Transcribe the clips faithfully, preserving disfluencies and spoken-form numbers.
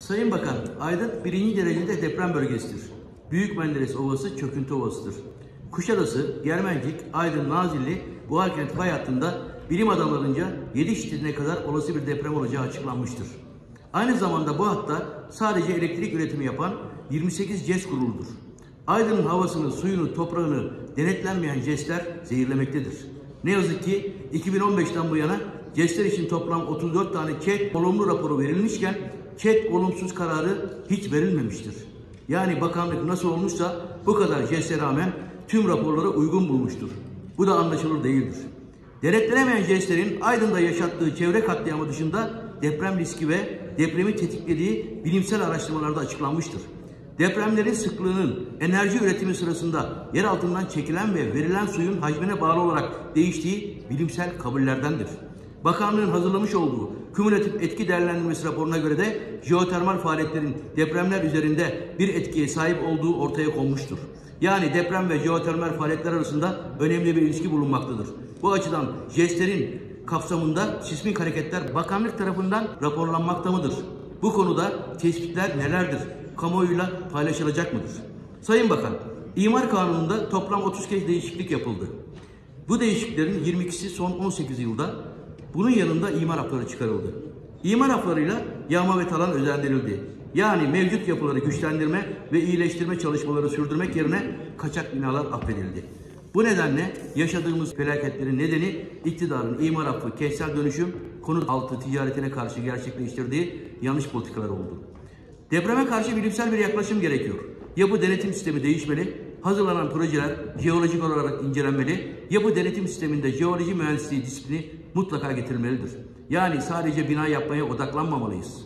Sayın Bakan, Aydın birinci derecede deprem bölgesidir. Büyük Menderes Ovası çöküntü ovasıdır. Kuşadası, Germencik, Aydın, Nazilli, Buharkent fay hattında bilim adamlarınca yedi şiddetine kadar olası bir deprem olacağı açıklanmıştır. Aynı zamanda bu hatta sadece elektrik üretimi yapan yirmi sekiz C E S kuruludur. Aydın'ın havasını, suyunu, toprağını denetlenmeyen C E S'ler zehirlemektedir. Ne yazık ki iki bin on beşten bu yana C E S'ler için toplam otuz dört tane ÇED olumlu raporu verilmişken ÇED olumsuz kararı hiç verilmemiştir. Yani bakanlık nasıl olmuşsa bu kadar C E S'e rağmen tüm raporlara uygun bulmuştur. Bu da anlaşılır değildir. Denetlenemeyen C E S'lerin Aydın'da yaşattığı çevre katliamı dışında deprem riski ve depremi tetiklediği bilimsel araştırmalarda açıklanmıştır. Depremlerin sıklığının enerji üretimi sırasında yer altından çekilen ve verilen suyun hacmine bağlı olarak değiştiği bilimsel kabullerdendir. Bakanlığın hazırlamış olduğu kümülatif etki değerlendirmesi raporuna göre de jeotermal faaliyetlerin depremler üzerinde bir etkiye sahip olduğu ortaya konmuştur. Yani deprem ve jeotermal faaliyetler arasında önemli bir ilişki bulunmaktadır. Bu açıdan C E S'lerin kapsamında sismik hareketler bakanlık tarafından raporlanmakta mıdır? Bu konuda tespitler nelerdir? Kamuoyuyla paylaşılacak mıdır? Sayın Bakan, İmar Kanunu'nda toplam otuz kez değişiklik yapıldı. Bu değişikliklerin yirmi ikisi son on sekiz yılda, bunun yanında imar hapları çıkarıldı. İmar haplarıyla yağma ve talan özendirildi. Yani mevcut yapıları güçlendirme ve iyileştirme çalışmaları sürdürmek yerine kaçak binalar affedildi. Bu nedenle yaşadığımız felaketlerin nedeni iktidarın imar affı, kentsel dönüşüm, konut altı ticaretine karşı gerçekleştirdiği yanlış politikalar oldu. Depreme karşı bilimsel bir yaklaşım gerekiyor. Ya bu denetim sistemi değişmeli, hazırlanan projeler jeolojik olarak incelenmeli, ya bu denetim sisteminde jeoloji mühendisliği disiplini mutlaka getirilmelidir. Yani sadece bina yapmaya odaklanmamalıyız.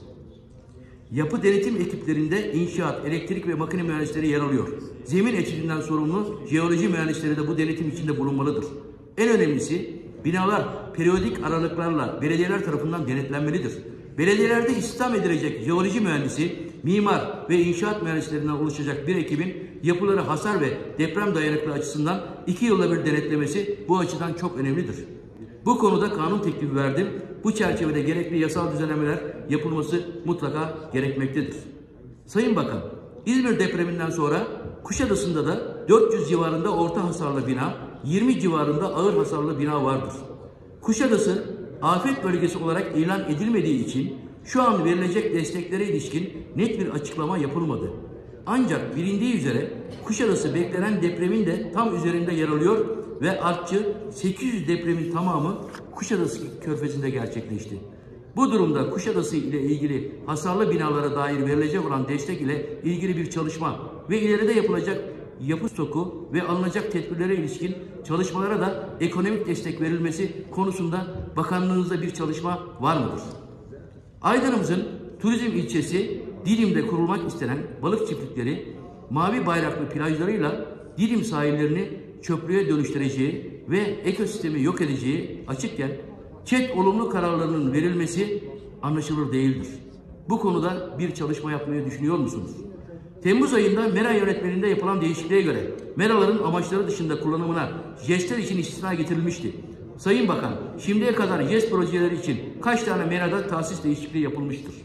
Yapı denetim ekiplerinde inşaat, elektrik ve makine mühendisleri yer alıyor. Zemin etüdünden sorumlu jeoloji mühendisleri de bu denetim içinde bulunmalıdır. En önemlisi binalar periyodik aralıklarla belediyeler tarafından denetlenmelidir. Belediyelerde istihdam edilecek jeoloji mühendisi, mimar ve inşaat mühendislerinden oluşacak bir ekibin yapıları hasar ve deprem dayanıklı açısından iki yılda bir denetlemesi bu açıdan çok önemlidir. Bu konuda kanun teklifi verdim. Bu çerçevede gerekli yasal düzenlemeler yapılması mutlaka gerekmektedir. Sayın Bakan, İzmir depreminden sonra Kuşadası'nda da dört yüz civarında orta hasarlı bina, yirmi civarında ağır hasarlı bina vardır. Kuşadası afet bölgesi olarak ilan edilmediği için şu an verilecek desteklere ilişkin net bir açıklama yapılmadı. Ancak bilindiği üzere Kuşadası beklenen depremin de tam üzerinde yer alıyor ve artçı sekiz yüz depremin tamamı Kuşadası Körfezi'nde gerçekleşti. Bu durumda Kuşadası ile ilgili hasarlı binalara dair verilecek olan destek ile ilgili bir çalışma ve ileride yapılacak yapı stoku ve alınacak tedbirlere ilişkin çalışmalara da ekonomik destek verilmesi konusunda bakanlığınızda bir çalışma var mıdır? Aydın'ımızın turizm ilçesi Didim'de kurulmak istenen balık çiftlikleri mavi bayraklı plajlarıyla Didim sahillerini çöplüğe dönüştüreceği ve ekosistemi yok edeceği açıkken ÇED olumlu kararlarının verilmesi anlaşılır değildir. Bu konuda bir çalışma yapmayı düşünüyor musunuz? Temmuz ayında MERA yönetmeliğinde yapılan değişikliğe göre MERA'ların amaçları dışında kullanımına C E S'ler için istisna getirilmişti. Sayın Bakan, şimdiye kadar C E S projeleri için kaç tane MERA'da tahsis değişikliği yapılmıştır?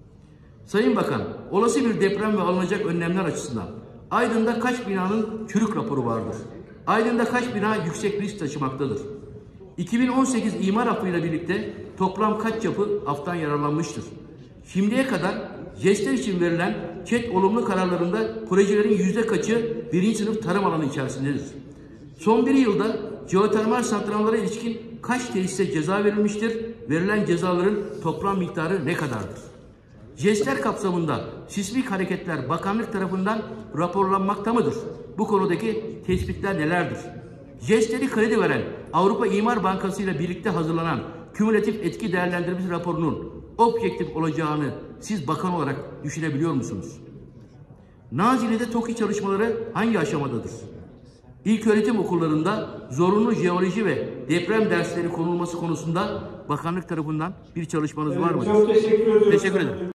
Sayın Bakan, olası bir deprem ve alınacak önlemler açısından Aydın'da kaç binanın çürük raporu vardır? Aydın'da kaç bina yüksek risk taşımaktadır? iki bin on sekiz imar affıyla birlikte toplam kaç yapı aftan yararlanmıştır? Şimdiye kadar C E S'ler için verilen ÇED olumlu kararlarında projelerin yüzde kaçı birinci sınıf tarım alanı içerisindedir? Son bir yılda jeotermal santrallara ilişkin kaç tesise ceza verilmiştir? Verilen cezaların toplam miktarı ne kadardır? C E S'ler kapsamında sismik hareketler bakanlık tarafından raporlanmakta mıdır? Bu konudaki tespitler nelerdir? C E S'leri kredi veren Avrupa İmar Bankası ile birlikte hazırlanan kümülatif etki değerlendirmesi raporunun objektif olacağını siz bakan olarak düşünebiliyor musunuz? Nazilli'de TOKİ çalışmaları hangi aşamadadır? İlköğretim okullarında zorunlu jeoloji ve deprem dersleri konulması konusunda bakanlık tarafından bir çalışmanız evet, var mı? Çok teşekkür ederim. Teşekkür ederim.